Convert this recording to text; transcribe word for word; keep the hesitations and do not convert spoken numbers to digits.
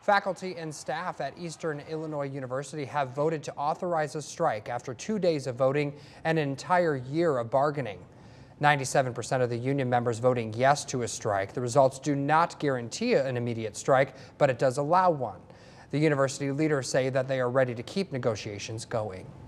Faculty and staff at Eastern Illinois University have voted to authorize a strike after two days of voting and an entire year of bargaining. ninety-seven percent of the union members voting yes to a strike. The results do not guarantee an immediate strike, but it does allow one. The university leaders say that they are ready to keep negotiations going.